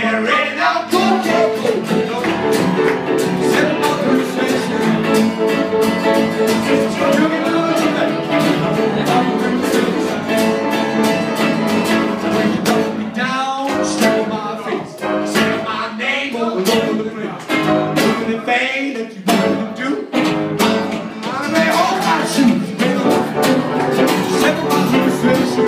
Get ready now, go, go, go. Set them up for the station. When you down, step on my face. Say my name all over the place. Doing the thing that you want to do. I lay all my shoes. Set them up for the station.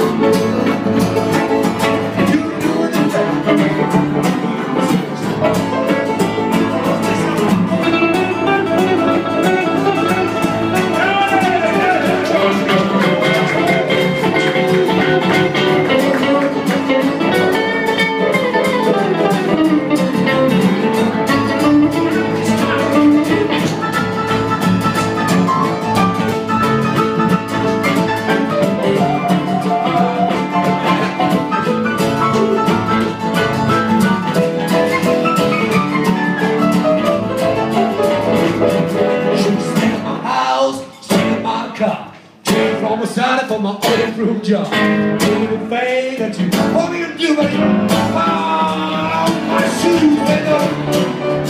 Almost out for my old room job. Doing the thing that you want me to do, buddy. Oh, my shoes, they know.